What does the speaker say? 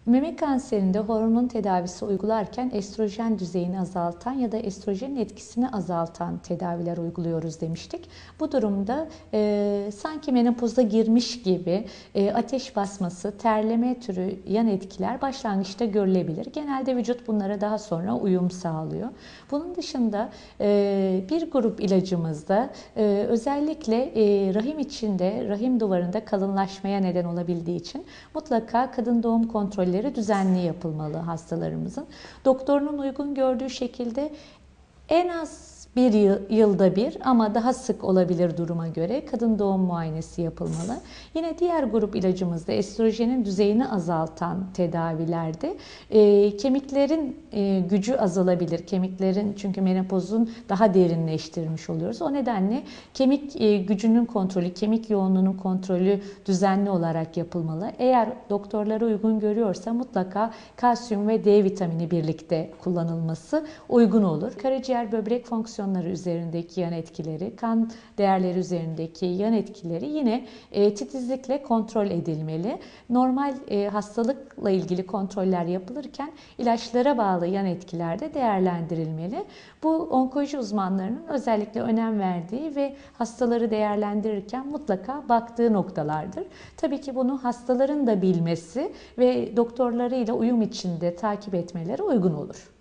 Meme kanserinde hormon tedavisi uygularken estrojen düzeyini azaltan ya da estrojenin etkisini azaltan tedaviler uyguluyoruz demiştik. Bu durumda sanki menopoza girmiş gibi ateş basması, terleme türü yan etkiler başlangıçta görülebilir. Genelde vücut bunlara daha sonra uyum sağlıyor. Bunun dışında bir grup ilacımızda özellikle rahim içinde, rahim duvarında kalınlaşmaya neden olabildiği için mutlaka kadın doğum kontrolleri düzenli yapılmalı hastalarımızın. Doktorunun uygun gördüğü şekilde en az bir yılda bir ama daha sık olabilir duruma göre kadın doğum muayenesi yapılmalı. Yine diğer grup ilacımızda estrojenin düzeyini azaltan tedavilerde kemiklerin gücü azalabilir. Kemiklerin çünkü menopozun daha derinleştirmiş oluyoruz. O nedenle kemik gücünün kontrolü, kemik yoğunluğunun kontrolü düzenli olarak yapılmalı. Eğer doktorlara uygun görüyorsa mutlaka kalsiyum ve D vitamini birlikte kullanılması uygun olur. Karaciğer böbrek fonksiyonları üzerindeki yan etkileri, kan değerleri üzerindeki yan etkileri yine titizlikle kontrol edilmeli. Normal hastalıkla ilgili kontroller yapılırken ilaçlara bağlı yan etkiler de değerlendirilmeli. Bu onkoloji uzmanlarının özellikle önem verdiği ve hastaları değerlendirirken mutlaka baktığı noktalardır. Tabii ki bunu hastaların da bilmesi ve doktorlarıyla uyum içinde takip etmeleri uygun olur.